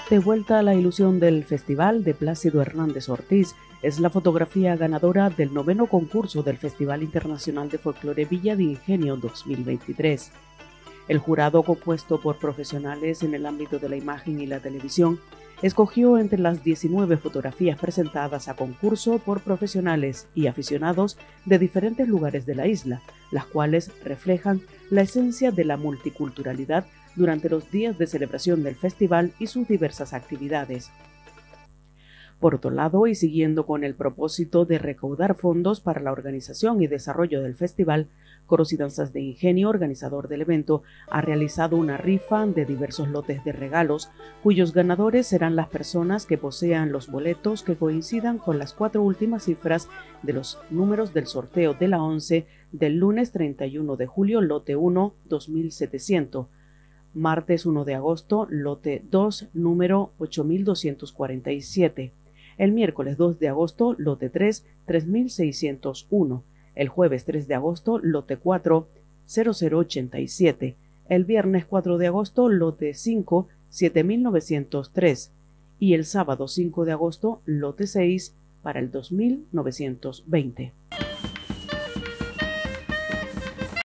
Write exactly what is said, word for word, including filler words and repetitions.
De vuelta a la ilusión del festival de Plácido Hernández Ortiz es la fotografía ganadora del noveno concurso del Festival Internacional de Folclore Villa de Ingenio dos mil veintitrés. El jurado, compuesto por profesionales en el ámbito de la imagen y la televisión, escogió entre las diecinueve fotografías presentadas a concurso por profesionales y aficionados de diferentes lugares de la isla, las cuales reflejan la esencia de la multiculturalidad durante los días de celebración del festival y sus diversas actividades. Por otro lado, y siguiendo con el propósito de recaudar fondos para la organización y desarrollo del festival, Coros y Danzas de Ingenio, organizador del evento, ha realizado una rifa de diversos lotes de regalos, cuyos ganadores serán las personas que posean los boletos que coincidan con las cuatro últimas cifras de los números del sorteo de la once del lunes treinta y uno de julio, lote uno, dos mil setecientos, martes uno de agosto, lote dos, número ocho mil doscientos cuarenta y siete, el miércoles dos de agosto, lote tres, tres mil seiscientos uno, el jueves tres de agosto, lote cuatro, cero cero ochenta y siete, el viernes cuatro de agosto, lote cinco, siete mil novecientos tres y el sábado cinco de agosto, lote seis para el dos mil novecientos veinte.